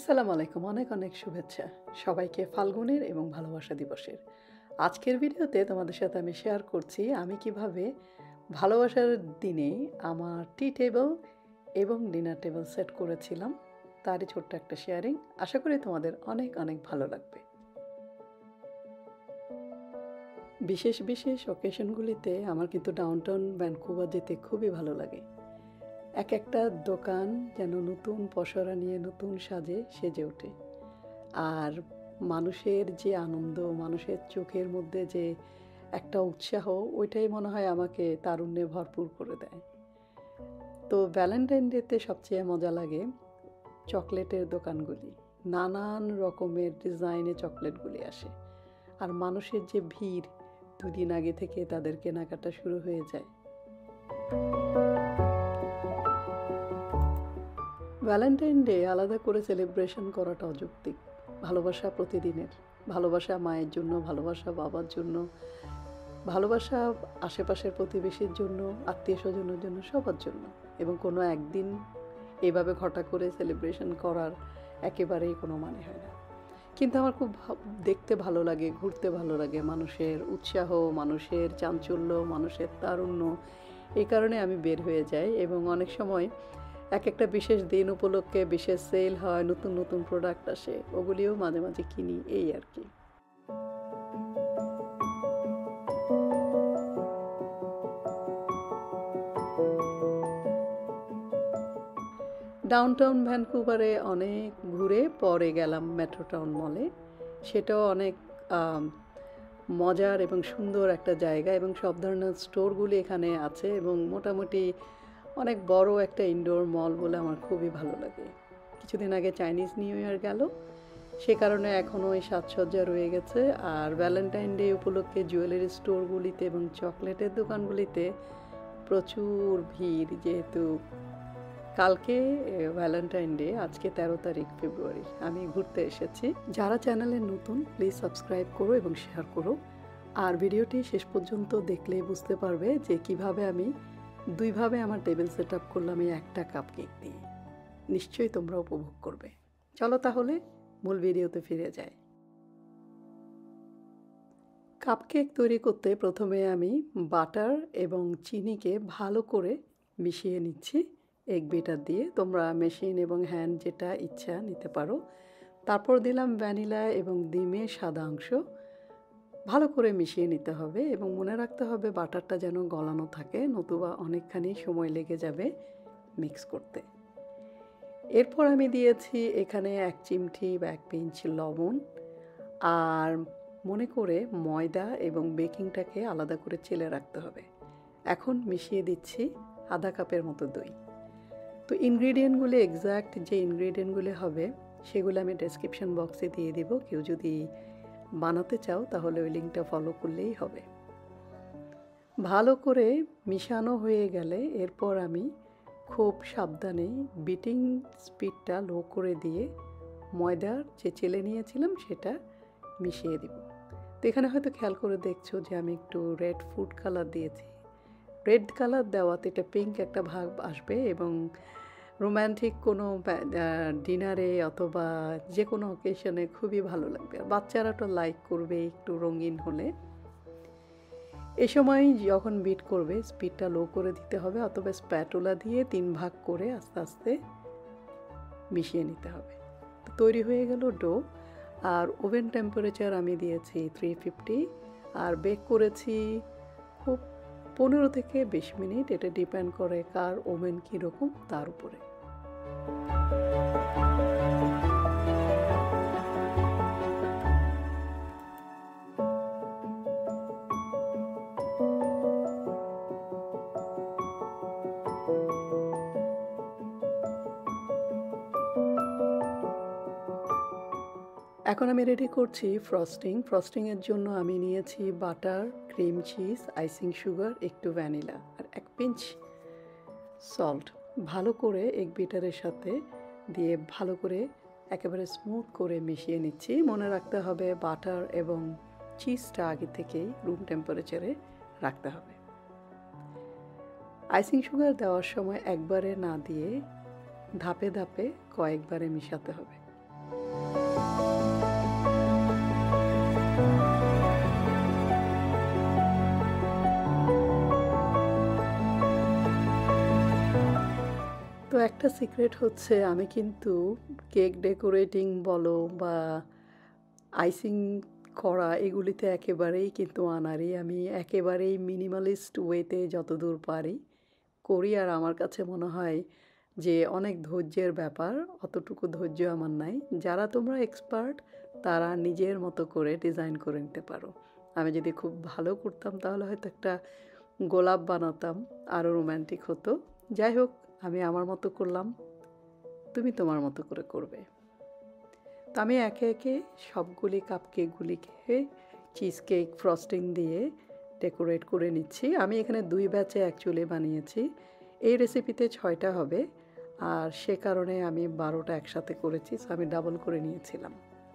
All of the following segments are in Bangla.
আসসালামু আলাইকুম, অনেক অনেক শুভেচ্ছা সবাইকে ফাল্গুনের এবং ভালোবাসা দিবসের। আজকের ভিডিওতে তোমাদের সাথে আমি শেয়ার করছি আমি কিভাবে ভালোবাসার দিনে আমার টি টেবিল এবং ডিনার টেবিল সেট করেছিলাম। তারই ছোট্ট একটা শেয়ারিং, আশা করি তোমাদের অনেক অনেক ভালো লাগবে। বিশেষ বিশেষ অকেশনগুলিতে আমার কিন্তু ডাউনটাউন ভ্যানকুভার যেতে খুবই ভালো লাগে। এক একটা দোকান যেন নতুন পসরা নিয়ে নতুন সাজে সেজে ওঠে, আর মানুষের যে আনন্দ, মানুষের চোখের মধ্যে যে একটা উৎসাহ, ওইটাই মনে হয় আমাকে তারুণ্যে ভরপুর করে দেয়। তো ভ্যালেন্টাইন ডেতে সবচেয়ে মজা লাগে চকলেটের দোকানগুলি, নানান রকমের ডিজাইনে চকলেটগুলি আসে, আর মানুষের যে ভিড়, দুদিন আগে থেকে তাদের কেনাকাটা শুরু হয়ে যায়। ভ্যালেন্টাইন ডে আলাদা করে সেলিব্রেশন করাটা অযৌক্তিক। ভালোবাসা প্রতিদিনের, ভালোবাসা মায়ের জন্য, ভালোবাসা বাবার জন্য, ভালোবাসা আশেপাশের প্রতিবেশীর জন্য, আত্মীয় স্বজনের জন্য, সবার জন্য। এবং কোনো একদিন এভাবে ঘটা করে সেলিব্রেশন করার একেবারেই কোনো মানে হয় না। কিন্তু আমার খুব দেখতে ভালো লাগে, ঘুরতে ভালো লাগে মানুষের উৎসাহ, মানুষের চাঞ্চল্য, মানুষের তারুণ্য। এই কারণে আমি বের হয়ে যাই, এবং অনেক সময় এক একটা বিশেষ দিন উপলক্ষে বিশেষ সেল হয়, নতুন নতুন প্রোডাক্ট আসে, ওগুলিও মাঝে মাঝে কিনি, এই আর কি। ডাউনটাউন ভ্যানকুভারে অনেক ঘুরে পরে গেলাম মেট্রো টাউন মলে। সেটাও অনেক মজার এবং সুন্দর একটা জায়গা, এবং সব ধরনের স্টোরগুলি এখানে আছে, এবং মোটামুটি অনেক বড় একটা ইনডোর মল বলে আমার খুবই ভালো লাগে। কিছুদিন আগে চাইনিজ নিউ ইয়ার গেল, সে কারণে এখনও ওই সাজসজ্জা রয়ে গেছে। আর ভ্যালেন্টাইন ডে উপলক্ষে জুয়েলারি স্টোরগুলিতে এবং চকলেটের দোকানগুলিতে প্রচুর ভিড়, যেহেতু কালকে ভ্যালেন্টাইন ডে, আজকে 13 তারিখ ফেব্রুয়ারি। আমি ঘুরতে এসেছি। যারা চ্যানেলে নতুন, প্লিজ সাবস্ক্রাইব করো এবং শেয়ার করো। আর ভিডিওটি শেষ পর্যন্ত দেখলেই বুঝতে পারবে যে কিভাবে আমি দুইভাবে আমার টেবিল সেট আপ করলাম এই একটা কাপ কেক দিয়ে। নিশ্চয়ই তোমরা উপভোগ করবে। চলো তাহলে মূল ভিডিওতে ফিরে যাই। কাপ কেক তৈরি করতে প্রথমে আমি বাটার এবং চিনিকে ভালো করে মিশিয়ে নিচ্ছি এগ বিটার দিয়ে। তোমরা মেশিন এবং হ্যান্ড যেটা ইচ্ছা নিতে পারো। তারপর দিলাম ভ্যানিলা এবং ডিমের সাদা অংশ। ভালো করে মিশিয়ে নিতে হবে, এবং মনে রাখতে হবে বাটারটা যেন গলানো থাকে, নতুবা অনেকখানি সময় লেগে যাবে মিক্স করতে। এরপর আমি দিয়েছি এখানে 1 চিমটি বা 1 পিঞ্চ লবণ, আর মনে করে ময়দা এবং বেকিংটাকে আলাদা করে চেলে রাখতে হবে। এখন মিশিয়ে দিচ্ছি আধা কাপের মতো দই। তো ইনগ্রিডিয়েন্টগুলো, এক্স্যাক্ট যে ইনগ্রিডিয়েন্টগুলো হবে সেগুলো আমি ডেসক্রিপশন বক্সে দিয়ে দিব। কেউ যদি বানাতে চাও তাহলে ওই লিঙ্কটা ফলো করলেই হবে। ভালো করে মিশানো হয়ে গেলে এরপর আমি খুব সাবধানে বিটিং স্পিডটা লো করে দিয়ে ময়দার যে চেলে নিয়েছিলাম সেটা মিশিয়ে দিব। তো এখানে হয়তো খেয়াল করে দেখছো যে আমি একটু রেড ফুড কালার দিয়েছি। রেড কালার দেওয়াতে এটা পিঙ্ক একটা ভাব আসবে, এবং রোম্যান্টিক কোনো ডিনারে অথবা যে কোনো অকেশনে খুবই ভালো লাগবে, আর বাচ্চারা তো লাইক করবে একটু রঙিন হলে। এ সময় যখন বিট করবে স্পিডটা লো করে দিতে হবে, অথবা স্প্যাটুলা দিয়ে 3 ভাগ করে আস্তে আস্তে মিশিয়ে নিতে হবে। তৈরি হয়ে গেল ডো। আর ওভেন টেম্পারেচার আমি দিয়েছি 350, আর বেক করেছি খুব 15 থেকে 20 মিনিট। এটা ডিপেন্ড করে কার ওভেন কীরকম তার উপরে। এখন আমি রেডি করছি ফ্রস্টিং। ফ্রস্টিংয়ের জন্য আমি নিয়েছি butter, cream cheese, icing sugar, একটু ভ্যানিলা, আর 1 পিঞ্চ সল্ট। ভালো করে এগ বিটারের সাথে দিয়ে ভালো করে একেবারে স্মুথ করে মিশিয়ে নিচ্ছি। মনে রাখতে হবে বাটার এবং চিজটা আগে থেকেই রুম টেম্পারেচারে রাখতে হবে। আইসিং সুগার দেওয়ার সময় একবারে না দিয়ে ধাপে ধাপে কয়েকবারে মিশাতে হবে। তো একটা সিক্রেট হচ্ছে আমি কিন্তু কেক ডেকোরেটিং বলো বা আইসিং করা এগুলিতে একেবারেই কিন্তু আনারি। আমি একেবারেই মিনিমালিস্ট ওয়েতে যতদূর পারি করি, আর আমার কাছে মনে হয় যে অনেক ধৈর্যের ব্যাপার। অতটুকু ধৈর্য আমার নাই। যারা তোমরা এক্সপার্ট তারা নিজের মতো করে ডিজাইন করে নিতে পারো। আমি যদি খুব ভালো করতাম তাহলে হয়তো একটা গোলাপ বানাতাম, আরও রোম্যান্টিক হতো। যাই হোক, আমি আমার মতো করলাম, তুমি তোমার মতো করে করবে। তো আমি একে একে সবগুলি কাপকেকগুলিকে চিজ কেক ফ্রস্টিং দিয়ে ডেকোরেট করে নিচ্ছি। আমি এখানে 2 ব্যাচে অ্যাকচুয়ালি বানিয়েছি। এই রেসিপিতে 6টা হবে, আর সে কারণে আমি 12টা একসাথে করেছি, সো আমি ডাবল করে নিয়েছিলাম।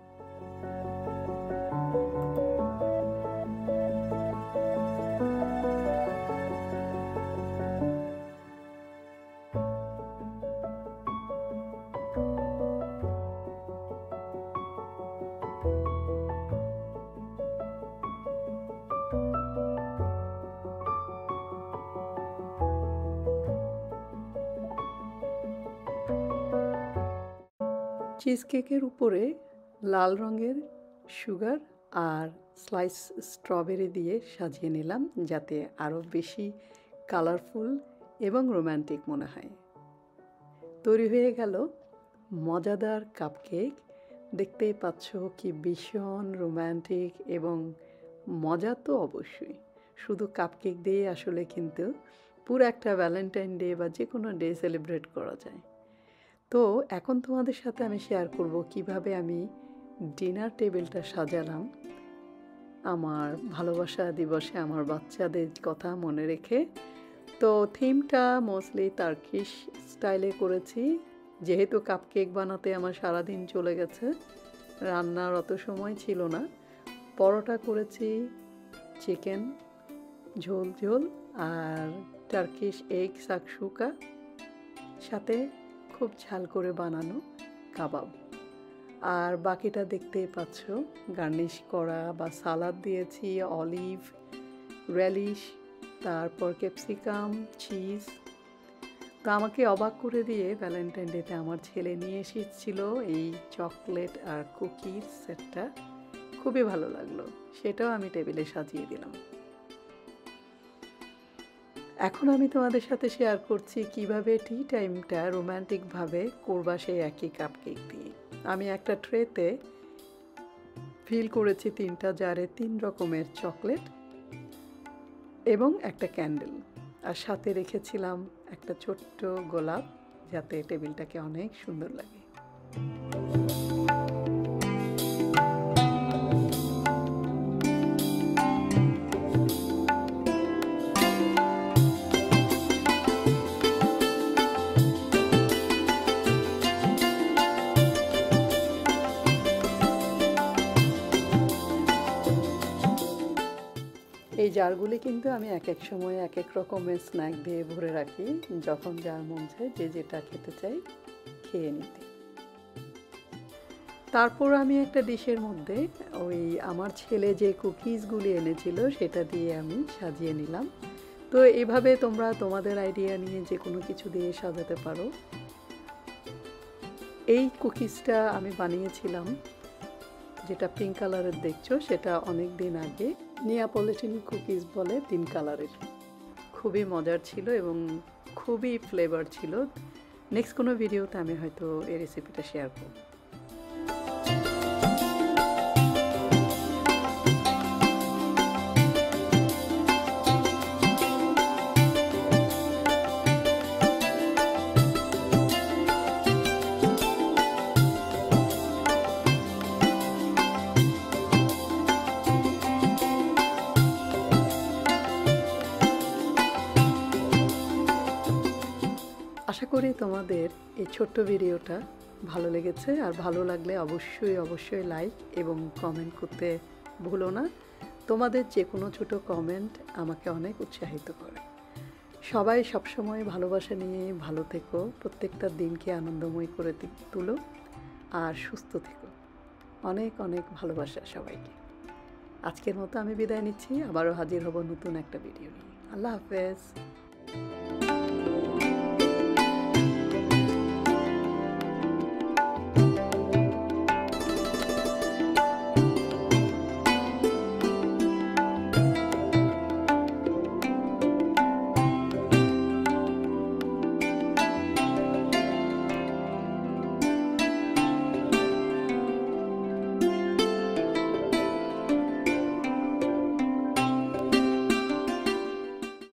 চিজ কেকের উপরে লাল রঙের সুগার আর স্লাইস স্ট্রবেরি দিয়ে সাজিয়ে নিলাম, যাতে আরও বেশি কালারফুল এবং রোম্যান্টিক মনে হয়। তৈরি হয়ে গেল মজাদার কাপকেক। দেখতেই পাচ্ছ কি ভীষণ রোম্যান্টিক এবং মজা তো অবশ্যই। শুধু কাপকেক দিয়ে আসলে কিন্তু পুরো একটা ভ্যালেন্টাইন ডে বা যে কোনো ডে সেলিব্রেট করা যায়। তো এখন তোমাদের সাথে আমি শেয়ার করব কিভাবে আমি ডিনার টেবিলটা সাজালাম আমার ভালোবাসা দিবসে আমার বাচ্চাদের কথা মনে রেখে। তো থিমটা মোস্টলি টার্কিশ স্টাইলে করেছি, যেহেতু কাপকেক বানাতে আমার সারাদিন চলে গেছে, রান্নার অত সময় ছিল না। পরোটা করেছি চিকেন ঝোল ঝোল আর টার্কিশ এগ শাকসুকা, সাথে খুব ঝাল করে বানানো কাবাব। আর বাকিটা দেখতেই পাচ্ছ গার্নিশ করা বা সালাদ দিয়েছি, অলিভ, রেলিশ, তারপর ক্যাপসিকাম, চিজ। তো আমাকে অবাক করে দিয়ে ভ্যালেন্টাইন ডেতে আমার ছেলে নিয়ে এসেছিল এই চকলেট আর কুকিজ সেটটা। খুবই ভালো লাগলো, সেটাও আমি টেবিলে সাজিয়ে দিলাম। এখন আমি তোমাদের সাথে শেয়ার করছি কিভাবে টি টাইমটা রোম্যান্টিকভাবে করবা সেই একই কাপকেক দিয়ে। আমি একটা ট্রেতে ফিল করেছি 3টা জারে 3 রকমের চকলেট এবং একটা ক্যান্ডেল, আর সাথে রেখেছিলাম একটা ছোট্ট গোলাপ, যাতে টেবিলটাকে অনেক সুন্দর লাগে। এই জারগুলি কিন্তু আমি এক এক সময় এক এক রকমের স্ন্যাক দিয়ে ভরে রাখি, যখন যার মন চায় যে যেটা খেতে চাই খেয়ে নিতে। তারপর আমি একটা ডিশের মধ্যে ওই আমার ছেলে যে কুকিজগুলি এনেছিল সেটা দিয়ে আমি সাজিয়ে নিলাম। তো এভাবে তোমরা তোমাদের আইডিয়া নিয়ে যে কোনো কিছু দিয়ে সাজাতে পারো। এই কুকিজটা আমি বানিয়েছিলাম, যেটা পিঙ্ক কালারের দেখছো, সেটা অনেক দিন আগে। নেয়াপলিটান কুকিজ বলে 3 কালারের, খুবই মজার ছিল এবং খুবই ফ্লেভার ছিল। নেক্সট কোনো ভিডিওতে আমি হয়তো এই রেসিপিটা শেয়ার করব। আশা করি তোমাদের এই ছোট্ট ভিডিওটা ভালো লেগেছে, আর ভালো লাগলে অবশ্যই লাইক এবং কমেন্ট করতে ভুলো না। তোমাদের যে কোনো ছোটো কমেন্ট আমাকে অনেক উৎসাহিত করে। সবাই সবসময় ভালোবাসা নিয়ে ভালো থেকো, প্রত্যেকটা দিনকে আনন্দময় করে তুলো, আর সুস্থ থেকো। অনেক অনেক ভালোবাসা সবাইকে। আজকের মতো আমি বিদায় নিচ্ছি, আবারও হাজির হব নতুন একটা ভিডিও নিয়ে। আল্লাহ হাফেজ।